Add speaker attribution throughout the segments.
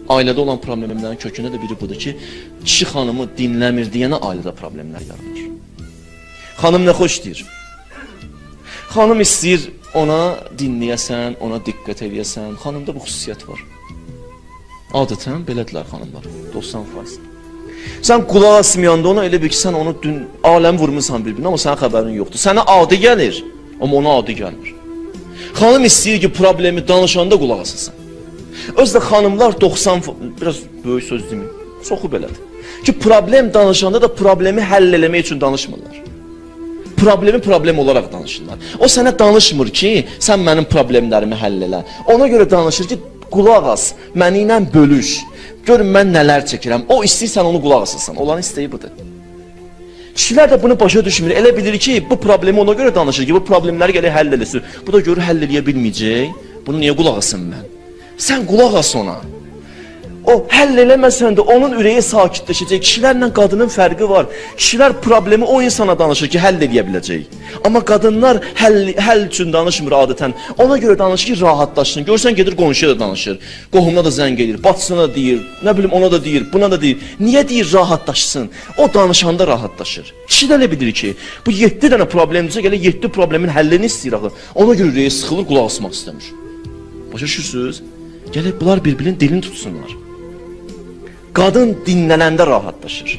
Speaker 1: Ailədə olan problemlərin kökündə də biri budur ki, kişi xanımı dinləmir deyənə ailədə problemlər yaranır. Xanım nə xoş deyir? Xanım istəyir ona dinləyəsən, ona diqqət eləyəsən. Xanımda bu xüsusiyyət var. Adətən belədirlər xanımlar, 90%. Sən qulaq asmayanda ona elə bir ki, sən onu dün aləm vurmuşsan bir-birinə, amma sənin xəbərin yoxdur. Sənə adi gəlir, amma ona adi gəlmir. Xanım istəyir ki, problemi danışanda qulaq asasın. Özdə xanımlar 90, biraz böyük söz deməyim, çoxu belədir. Ki, problem danışanda da problemi həll eləmək üçün danışmırlar. Problemi problem olaraq danışırlar. O sənə danışmır ki, sən mənim problemlərimi həll elə. Ona görə danışır ki, qulaq as, məni ilə bölüş. Görün mən nələr çəkirəm. O istəyirsən onu qulaq asasan. Olan istəyi budur. Kişilər də bunu başa düşmür. Elə bilir ki, bu problemi ona görə danışır ki, bu problemləri gələk həll eləsin. Bu da görür həll eləyə bilməyəcək. Bunu niyə qulaq asın mən? Sən qulaq as ona. O həll eləməsən də onun ürəyi sakitləşəcək. Kişilərlə qadının fərqi var. Kişilər problemi o insana danışır ki, həll eləyə biləcək. Amma qadınlar həll üçün danışmır adətən. Ona görə danışır ki, rahatlaşsın. Görsən gedir qonşuya da danışır. Qohumuna da zəng edir, bacısına da deyir, nə bilim ona da deyir, buna da deyir. Niyə deyir rahatlaşsın? O danışanda rahatlaşır. Kişi də elə bilir ki, bu 7 dənə problemdirsə gələ 7 problemin həllini istəyir axı. Ona görə ürəyi sıxılır, qulaq asmaq istəmir. Başa düşürsünüz? Gələk bunlar bir-birinin dilini tutsunlar. Qadın dinlənəndə rahatlaşır.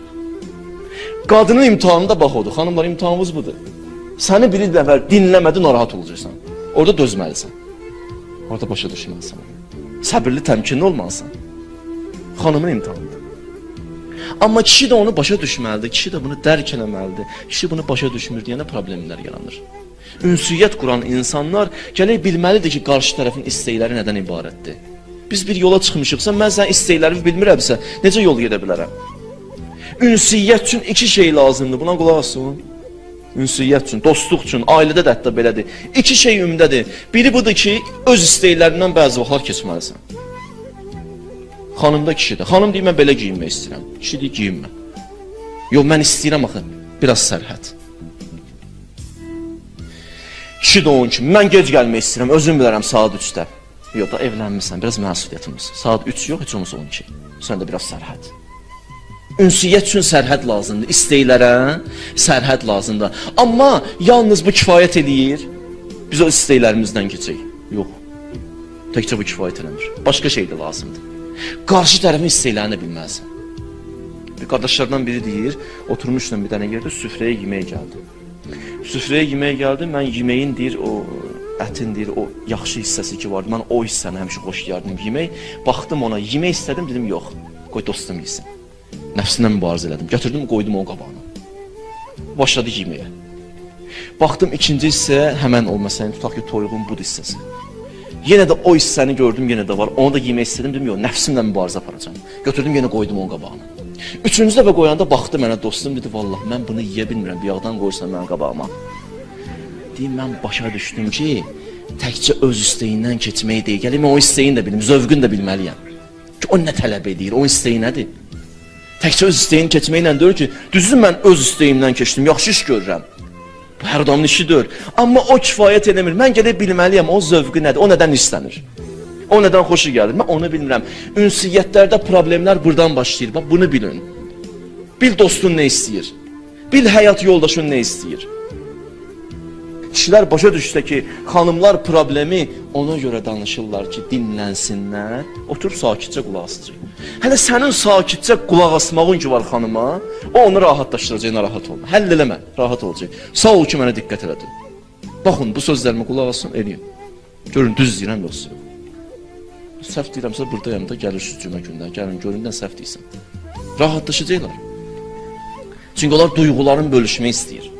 Speaker 1: Qadının imtihanında bax odur. Xanımlar, imtihanımız budur. Səni bir dəfə dinləmədi, narahat olacaqsan. Orada dözməlisən. Orada başa düşməlisən. Səbirli, təmkinli olmalısan. Xanımın imtihanıdır. Amma kişi də onu başa düşməlidir. Kişi də bunu dərk eləməlidir. Kişi bunu başa düşmür deyənə problemlər yaranır. Ünsiyyət quran insanlar gələk bilməlidir ki, qarşı tərəfin istəkləri nədən ibarətdir. Biz bir yola çıxmışıqsa, mən sənin istəklərimi bilmirəmsə, necə yol gedə bilərəm? Ünsiyyət üçün 2 şey lazımdır, buna qulaq asın. Ünsiyyət üçün, dostluq üçün, ailədə də hətta belədir. 2 şey ümdədir. Biri budur ki, öz istəklərindən bəzi vaxtlar keçməlisən. Xanımda kişidir. Xanım deyir, mən belə giyinmək istəyirəm. Kişi deyir, giyinmə. Yox, mən istəyirəm axı, biraz sərhəd. Kişi də onun kimi, mən gec gəlmək istəyirəm, özüm bilərəm saat 3-də. Yox da evlənmirsən, biraz məsuliyyətimiz. Saat 3 yox, heç olmasa 12. Sən də biraz sərhəd. Ünsiyyət üçün sərhəd lazımdır. İstəklərə sərhəd lazımdır. Amma yalnız bu kifayət eləyir. Biz o istəklərimizdən keçək. Yox. Təkcə bu kifayət eləmir. Başqa şey də lazımdır. Qarşı tərəfin istəklərini bilməlisən. Bir qardaşlardan biri deyir, oturmuşdum bir dənə yerdə, süfrəyə yeməyə gəldim. Süfrəyə yeməyə gəldim, mən yeməyin deyir, o ətin deyir, o yaxşı hissəsi ki vardı. Mən o hissəni həmişə xoşlayardım yemək. Baxdım ona, yemək istədim, dedim, yox, qoy dostum yesin. Nəfsimlə mübarizə elədim, götürdüm, qoydum onun qabağına. Başladı yeməyə. Baxdım ikinci hissəyə, həmən o məsələn, tutaq ki, toyuğun bud hissəsi. Yenə də o hissəni gördüm, yenə də var. Onu da yemək istədim, dedim, yox, nəfsimlə mübarizə aparacağım. Götürdüm, yenə qoydum onun qabağına. Üçüncü dəfə qoyanda baxdı mənə dostum, dedi, vallah, mən bunu yeyə bilmirəm, bir yağdan qoyursan mənim qabağıma. Deyim, mən başa düşdüm ki, təkcə öz istəyindən keçmək deyil. Gəlim, mən o istəyini də bilim, zövqünü də bilməliyəm. Ki, o nə tələb edir, o istəyi nədir? Təkcə öz istəyini keçməklə deyir ki, düzdür mən öz istəyimdən keçdim, yaxşı iş görürəm. Bu hər adamın işidir. Amma o kifayət eləmir. Mən gələk bilməliyəm, o zövqü nədir, o nədən istənir? O nədən xoşu gəlir, mən onu bilmirəm. Ünsiyyətlərdə problemlər buradan başlayır, bax bunu bilin. Bil dostun nə istəyir, bil həyat yoldaşın nə istəyir. Kişilər başa düşsə ki, xanımlar problemi ona görə danışırlar ki, dinlənsinlər, oturub sakitcə qulaq asacaq. Hələ sənin sakitcə qulaq asmağın ki var xanıma, o onu rahatlaşdıracaq, narahat olma. Həll eləmə, rahat olacaq. Sağ ol ki, mənə diqqət elədin. Baxın, bu sözlərimi qulaq asın, eləyin. Görün, düz deyirəm, yoxsa. Səhv deyirəmsə, buradayım da, gəlirsiniz cümə gündən, gəlin, göründən səhv deyirsən. Rahatlaşacaqlar. Çünki onlar duyğuların bölüşmək istəyir.